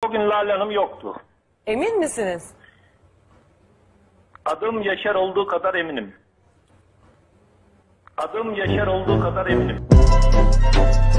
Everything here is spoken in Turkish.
O gün Lale Hanım yoktu. Emin misiniz? Adım Yaşar olduğu kadar eminim. Adım Yaşar olduğu kadar eminim.